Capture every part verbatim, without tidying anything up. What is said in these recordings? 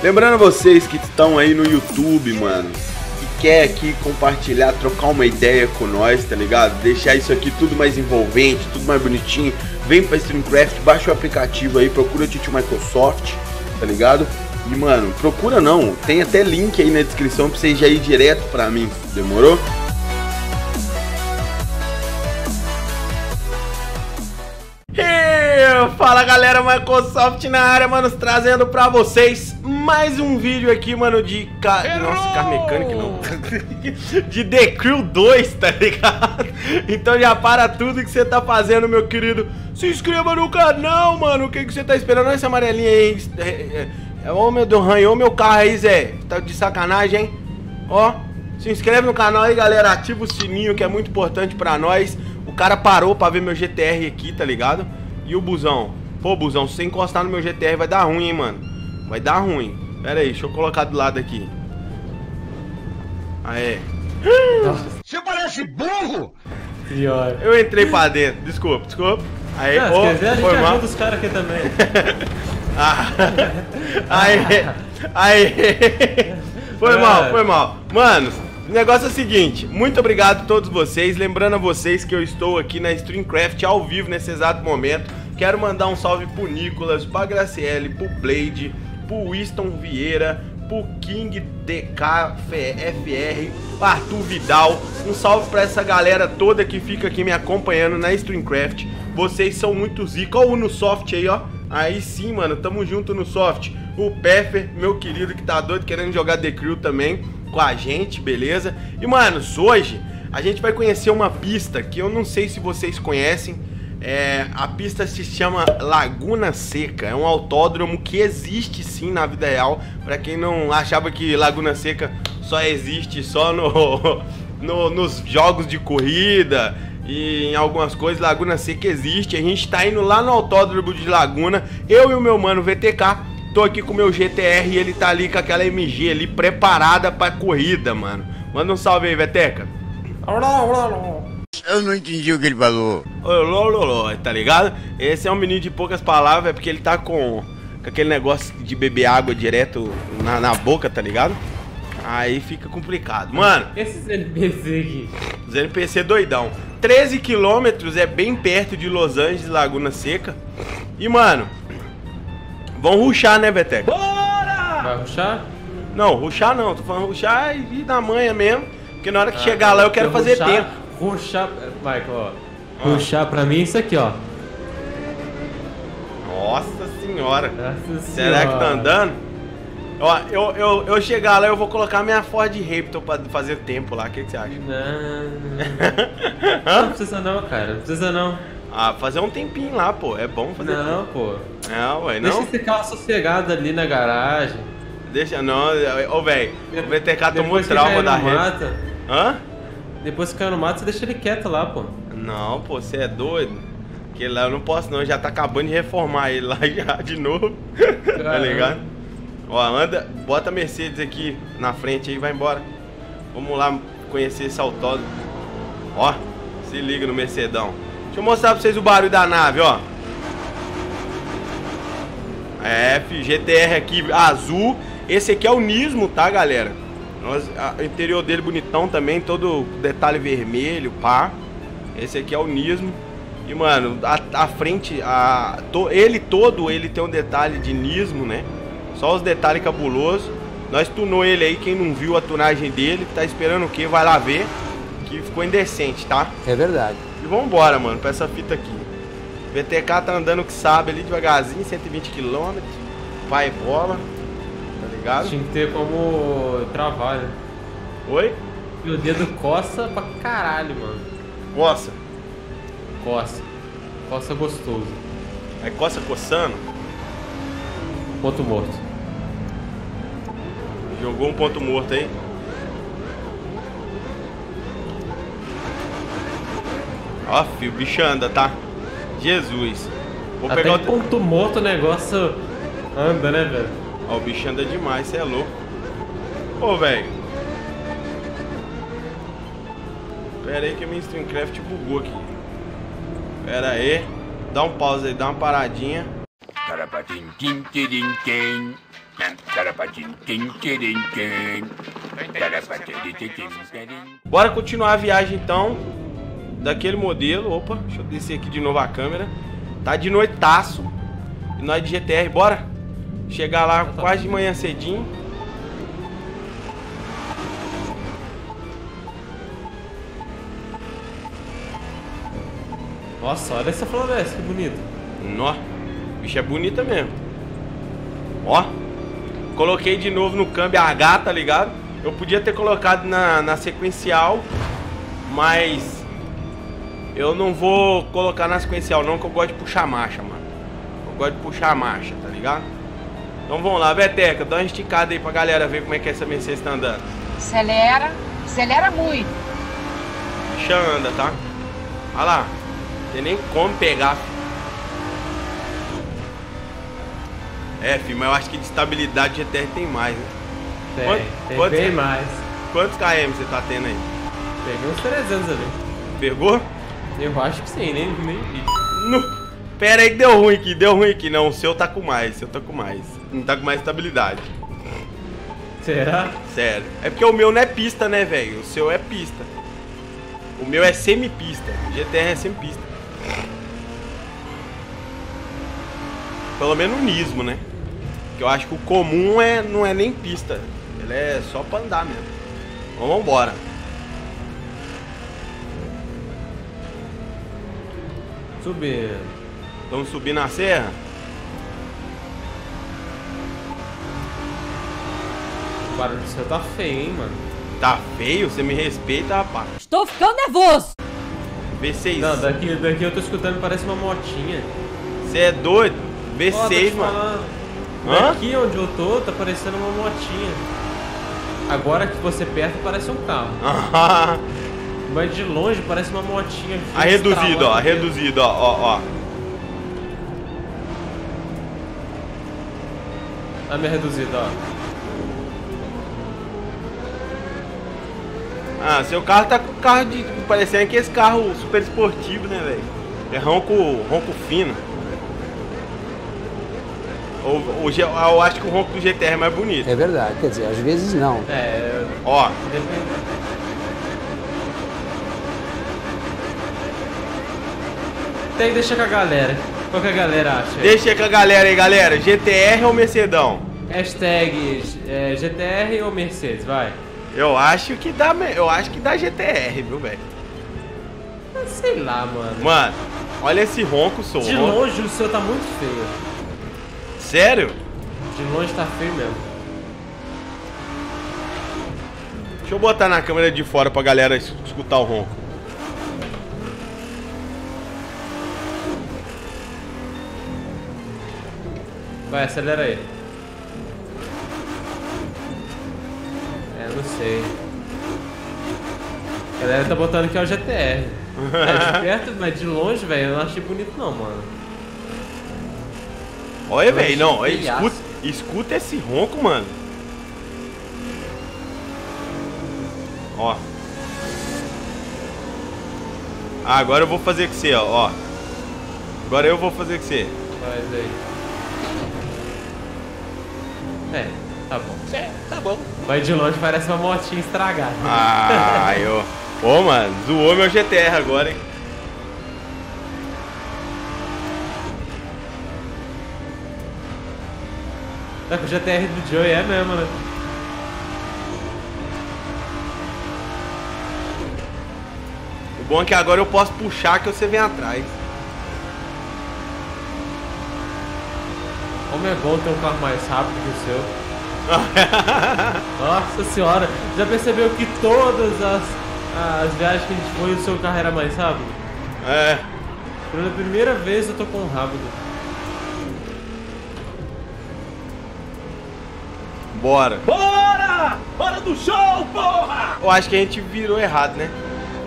Lembrando a vocês que estão aí no YouTube, mano, que quer aqui compartilhar, trocar uma ideia com nós, tá ligado? Deixar isso aqui tudo mais envolvente, tudo mais bonitinho. Vem pra StreamCraft, baixa o aplicativo aí, procura Titio Microsoft, tá ligado? E, mano, procura não, tem até link aí na descrição pra você já ir direto pra mim, demorou? Fala galera, Microsoft na área, mano, trazendo pra vocês mais um vídeo aqui, mano, de... Ca... Nossa, Car Mechanic não. De The Crew dois, tá ligado? Então já para tudo que você tá fazendo, meu querido. Se inscreva no canal, mano. O que que você tá esperando? Olha essa amarelinha aí. É, é... Oh, meu Deus, arranhou meu carro aí, Zé. Tá de sacanagem, hein? Ó, se inscreve no canal aí, galera. Ativa o sininho, que é muito importante pra nós. O cara parou pra ver meu G T R aqui, tá ligado? E o busão? Pô, busão, se você encostar no meu G T R vai dar ruim, hein, mano. Vai dar ruim. Pera aí, deixa eu colocar do lado aqui. Aê. Você parece burro! Pior. Eu entrei pra dentro. Desculpa, desculpa. Aí, ah, oh, se quiser, a gente foi mal. ajuda os caras aqui também. ah. Aí, aí. Foi é. mal, foi mal. Mano, o negócio é o seguinte. Muito obrigado a todos vocês. Lembrando a vocês que eu estou aqui na StreamCraft ao vivo nesse exato momento. Quero mandar um salve pro Nicolas, pra Graciele, pro Blade, pro Winston Vieira, pro King D K F R, pro Arthur Vidal. Um salve pra essa galera toda que fica aqui me acompanhando na StreamCraft. Vocês são muito zica. Ó o Unusoft aí, ó. Aí sim, mano, tamo junto no Soft. O Peffer, meu querido, que tá doido, querendo jogar The Crew também com a gente, beleza? E, manos, hoje a gente vai conhecer uma pista que eu não sei se vocês conhecem. É, a pista se chama Laguna Seca. É um autódromo que existe sim na vida real. Pra quem não achava que Laguna Seca só existe só no, no, nos jogos de corrida e em algumas coisas, Laguna Seca existe. A gente tá indo lá no autódromo de Laguna. Eu e o meu mano V T K. Tô aqui com o meu G T R e ele tá ali com aquela M G ali preparada pra corrida, mano. Manda um salve aí, Veteca. Eu não entendi o que ele falou. Olololô, tá ligado? Esse é um menino de poucas palavras, é porque ele tá com, com aquele negócio de beber água direto na, na boca, tá ligado? Aí fica complicado. Mano, esses N P C aqui. Os N P C doidão. treze quilômetros é bem perto de Los Angeles, Laguna Seca. E, mano, vão rushar, né, Veteca? Bora! Vai rushar? Não, rushar não. Tô falando rushar e ir na manha mesmo. Porque na hora que ah, chegar lá eu quero fazer rushar, tempo. Rushar, Michael, ó. Ah. Rushar pra mim é isso aqui, ó. Nossa senhora. Nossa Será senhora. que tá andando? Ó, eu, eu, eu chegar lá eu vou colocar minha Ford Raptor pra fazer tempo lá. O que, que você acha? Não. Não precisa não, cara. Não precisa não. Ah, fazer um tempinho lá, pô. É bom fazer Não, tempo. pô. Não, ué, não. Deixa esse carro sossegado ali na garagem. Deixa, não. Ô, velho, o V T K tomou trauma da reta. Hã? Depois que caiu no mato, você deixa ele quieto lá, pô. Não, pô, você é doido? Porque lá eu não posso não, já tá acabando de reformar ele lá já de novo. Tá ligado? Ó, anda, bota a Mercedes aqui na frente aí e vai embora. Vamos lá conhecer esse autódromo. Ó, se liga no Mercedão. Deixa eu mostrar pra vocês o barulho da nave, ó. É, G T R aqui azul. Esse aqui é o Nismo, tá, galera? Nós, a, o interior dele bonitão também, todo detalhe vermelho, pá. Esse aqui é o Nismo. E, mano, a, a frente, a, to, ele todo, ele tem um detalhe de Nismo, né? Só os detalhes cabulosos. Nós tunou ele aí, quem não viu a tunagem dele, tá esperando o quê? Vai lá ver, que ficou indecente, tá? É verdade. E vambora, mano, pra essa fita aqui. V T K tá andando que sabe ali devagarzinho, cento e vinte quilômetros. Pai bola. Tá ligado? Tinha que ter como travar, né? Oi? Meu dedo coça pra caralho, mano. Coça? Coça. Coça gostoso. É coça coçando? Ponto morto. Jogou um ponto morto aí. Ó, filho, o bicho anda, tá? Jesus. Vou Até pegar o ponto morto o negócio anda, né, velho? Ó, o bicho anda demais, cê é louco. Ô, velho. Pera aí que a minha StreamCraft bugou aqui. Pera aí. Dá um pause aí, dá uma paradinha. Bora continuar a viagem então. Daquele modelo. Opa, deixa eu descer aqui de novo a câmera. Tá de noitaço. E nós de G T R, bora. Chegar lá quase de manhã cedinho. Nossa, olha essa floresta, que bonita. Nó, o bicho é bonita mesmo. Ó, coloquei de novo no câmbio H, tá ligado? Eu podia ter colocado na, na sequencial, mas eu não vou colocar na sequencial não, que eu gosto de puxar marcha, mano. Eu gosto de puxar marcha, tá ligado? Então vamos lá, Beteca, dá uma esticada aí pra galera ver como é que essa Mercedes tá andando. Acelera, acelera muito. Bicha anda, tá? Olha lá, não tem nem como pegar. É, filho, mas eu acho que de estabilidade o G T R tem mais, né? Tem, Quanto, tem quantos, bem mais. Quantos km você tá tendo aí? Peguei uns trezentos ali. Pegou? Eu acho que sim, nem, nem vi. No... Pera aí que deu ruim aqui, deu ruim aqui. Não, o seu tá com mais, o seu tá com mais. Não tá com mais estabilidade. Será? Sério. É porque o meu não é pista, né, velho? O seu é pista. O meu é semi-pista. O G T R é semi-pista. Pelo menos o Nismo, né? Que eu acho que o comum é, não é nem pista. Ele é só pra andar mesmo. Então vambora. Subir. Vamos subir na serra? O barulho do seu tá feio, hein, mano? Tá feio? Você me respeita, rapaz. Estou ficando nervoso. V seis. Não, daqui, daqui eu tô escutando, parece uma motinha. Você é doido? V seis, oh, mano. Hã? Daqui onde eu tô, tá parecendo uma motinha. Agora que você perto, parece um carro. Mas de longe parece uma motinha. A reduzido, ó, a reduzido, ó, ó, ó. A minha reduzida, ó. Ah, seu carro tá com carro de... parecendo aqueles carros super esportivos, né, velho? É ronco, ronco fino. O, o, eu acho que o ronco do G T R é mais bonito. É verdade, quer dizer, às vezes não. É... Ó. Tem que deixar com a galera. Qual que a galera acha? Deixa com a galera aí, galera. G T R ou Mercedão? Hashtag é, G T R ou Mercedes, vai. Eu acho que dá, eu acho que dá G T R, viu, velho? Sei lá, mano. Mano, olha esse ronco, sou. De ronco. longe o seu tá muito feio. Sério? De longe tá feio mesmo. Deixa eu botar na câmera de fora pra galera escutar o ronco. Vai, acelera aí. É, não sei. A galera tá botando que é o G T R. É, de perto, mas de longe, velho, eu não achei bonito não, mano. Olha, velho, não, achei escuta, escuta esse ronco, mano. Ó. Ah, agora eu vou fazer com você, ó, ó. Agora eu vou fazer com você. Faz aí. É, tá bom. É, tá bom. Mas de longe parece uma motinha estragada. Ah, eu... Pô, mano, zoou meu G T R agora, hein. É que o G T R do Joey é mesmo, né? O bom é que agora eu posso puxar que você vem atrás. Como é bom ter um carro mais rápido que o seu. Nossa senhora, já percebeu que todas as, as viagens que a gente foi, o seu carro era mais rápido? É. Pela primeira vez eu tô com um rápido. Bora. Bora! Hora do show, porra! Eu acho que a gente virou errado, né?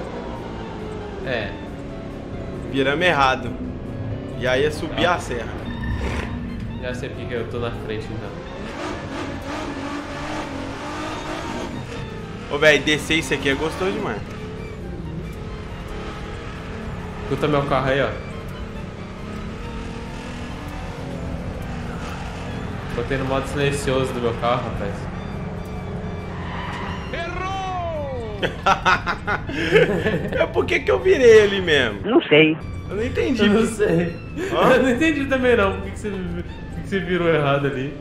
É. Viramos errado. E aí é subir Ah. a serra. Já sei porque eu tô na frente então. Ô, velho, descer isso aqui é gostoso demais. Escuta meu carro aí, ó. Botei no modo silencioso do meu carro, rapaz. É por que que eu virei ali mesmo? Não sei. Eu não entendi. Eu não sei. Hã? Eu não entendi também não. Por que, que, você, por que que você virou errado ali?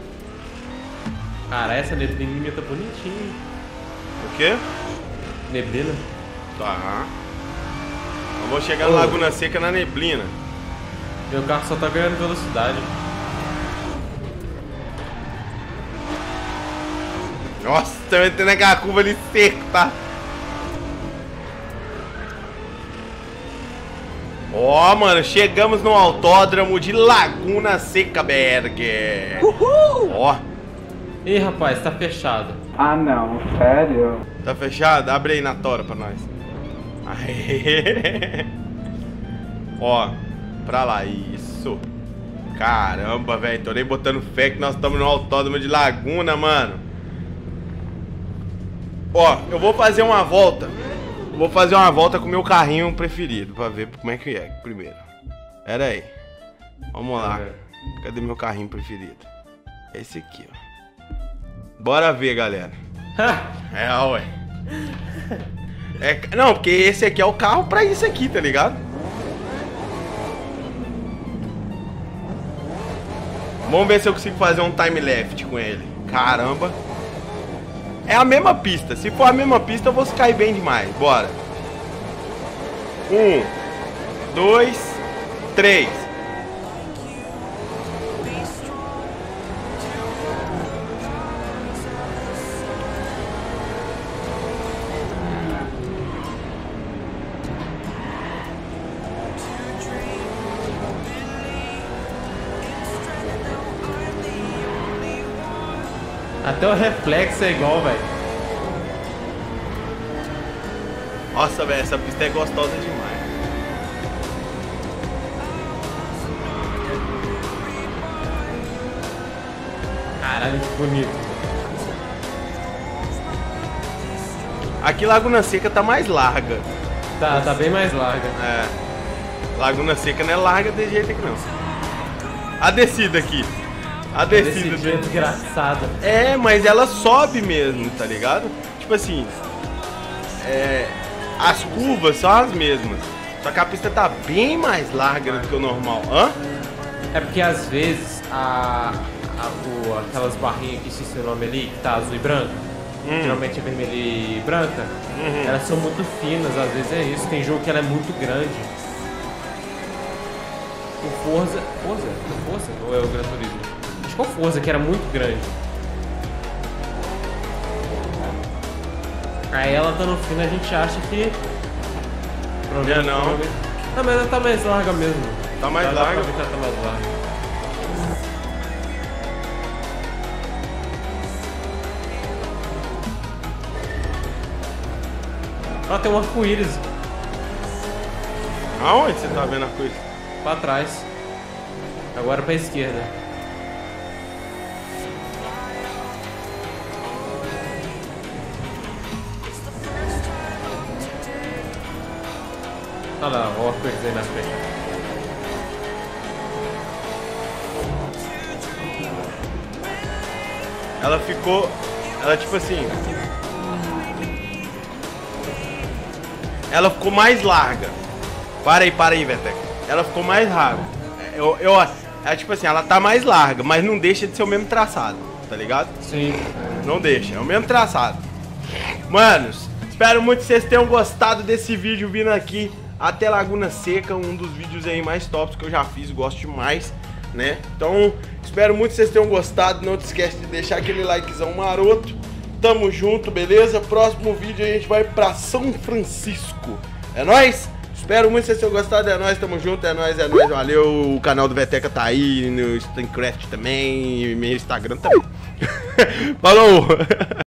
Cara, essa neblininha tá bonitinha. O quê? Neblina? Tá. Eu vou chegar na Laguna Seca na neblina. Meu carro só tá ganhando velocidade. Nossa, tá metendo aquela curva ali seco, tá? Ó, oh, mano, chegamos no autódromo de Laguna Seca, Berg. Uhul! Ó. Ih, rapaz, tá fechado. Ah, não, sério? Tá fechado? Abre aí na tora pra nós. Aê. Ó, pra lá, isso. Caramba, velho, tô nem botando fé que nós estamos no autódromo de Laguna, mano. Ó, eu vou fazer uma volta. Vou fazer uma volta com o meu carrinho preferido pra ver como é que é primeiro. Pera aí. Vamos lá. Cadê meu carrinho preferido? Esse aqui, ó. Bora ver, galera. É, ué. É, não, porque esse aqui é o carro pra isso aqui, tá ligado? Vamos ver se eu consigo fazer um time left com ele. Caramba. É a mesma pista. Se for a mesma pista, eu vou cair bem demais. Bora. Um, dois, três. Até o reflexo é igual, velho. Nossa, velho, essa pista é gostosa demais. Caralho, que bonito. Aqui Laguna Seca tá mais larga. Tá, tá bem mais larga. É. Laguna Seca não é larga desse jeito aqui não. A descida aqui. A descida. Desse jeito engraçado. É, mas ela sobe mesmo, tá ligado? Tipo assim. É. As curvas são as mesmas. Só que a pista tá bem mais larga do que o normal. Hã? É porque às vezes a, a o, aquelas barrinhas que se seu nome ali, que tá azul e branco, hum. geralmente é vermelha e branca, uhum. elas são muito finas, às vezes é isso. Tem jogo que ela é muito grande. O Forza. Forza? O Forza? Ou é o Gran Turismo? Acho que é o Forza, que era muito grande. Aí ela dando fino, a gente acha que. É não. Não, mas ela tá mais larga mesmo. Tá mais Dá larga? Pra ver que ela tá mais larga. Ó, tem um arco-íris. Aonde você tá vendo a coisa? Pra trás. Agora pra esquerda. Olha lá, o arco-íris aí na frente. Ela ficou... Ela tipo assim... Ela ficou mais larga. Para aí, para aí, Veteca. Ela ficou mais larga. Eu, eu, é tipo assim, ela tá mais larga, mas não deixa de ser o mesmo traçado, tá ligado? Sim. Não deixa, é o mesmo traçado. Manos, espero muito que vocês tenham gostado desse vídeo vindo aqui até Laguna Seca, um dos vídeos aí mais tops que eu já fiz, gosto demais, né? Então, espero muito que vocês tenham gostado, não te esquece de deixar aquele likezão maroto. Tamo junto, beleza? Próximo vídeo a gente vai pra São Francisco. É nóis? Espero muito que vocês tenham gostado, é nóis, tamo junto, é nóis, é nóis, valeu. O canal do Veteca tá aí, no Steamcraft também, e meu Instagram também. Falou!